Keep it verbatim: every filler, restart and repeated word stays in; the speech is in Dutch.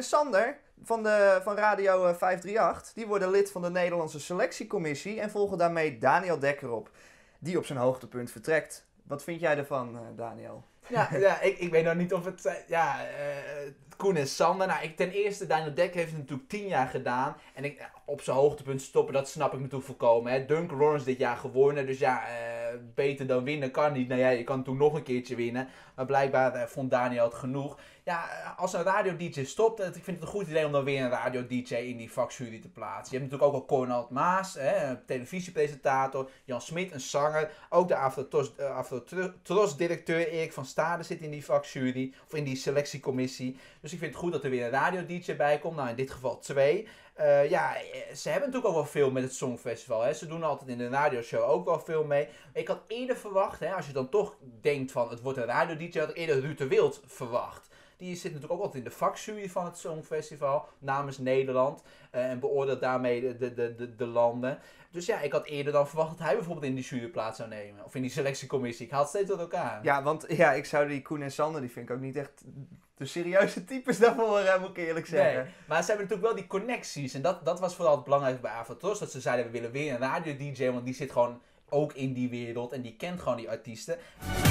Sander van, de, van Radio vijf vijfendertig, die worden lid van de Nederlandse selectiecommissie en volgen daarmee Daniel Dekker op, die op zijn hoogtepunt vertrekt. Wat vind jij ervan, uh, Daniel? Ja, ja ik, ik weet nog niet of het... Ja, uh, Koen en Sander. Nou, ik, ten eerste, Daniel Dekker heeft het natuurlijk tien jaar gedaan. En ik, op zijn hoogtepunt stoppen, dat snap ik natuurlijk volkomen. Hè. Duncan Lawrence dit jaar gewonnen. Dus ja, uh, beter dan winnen kan niet. Nou ja, je kan toen nog een keertje winnen. Maar blijkbaar uh, vond Daniel het genoeg. Ja, als een radio-D J stopt, ik vind het een goed idee om dan weer een radio-D J in die vakjury te plaatsen. Je hebt natuurlijk ook al Cornald Maas, hè, een televisiepresentator, Jan Smit, een zanger. Ook de Afro-Tros-directeur Erik van Stade zit in die vakjury, of in die selectiecommissie. Dus ik vind het goed dat er weer een radio-D J bij komt, nou in dit geval twee. Uh, ja, ze hebben natuurlijk ook wel veel met het Songfestival. Hè. Ze doen altijd in de radioshow ook wel veel mee. Ik had eerder verwacht, hè, als je dan toch denkt van het wordt een radio-D J, had ik eerder Ruud de Wild verwacht. Die zit natuurlijk ook altijd in de vakjury van het Songfestival namens Nederland. Uh, en beoordeelt daarmee de, de, de, de, de landen. Dus ja, ik had eerder dan verwacht dat hij bijvoorbeeld in die jury plaats zou nemen. Of in die selectiecommissie. Ik haal het steeds door elkaar. Ja, want ja, ik zou die Koen en Sander, die vind ik ook niet echt de serieuze types daarvoor, uh, moet ik eerlijk zeggen. Nee, maar ze hebben natuurlijk wel die connecties. En dat, dat was vooral het belangrijkste bij Afro-Tros. Dat ze zeiden, we willen weer een radio-D J, want die zit gewoon ook in die wereld. En die kent gewoon die artiesten.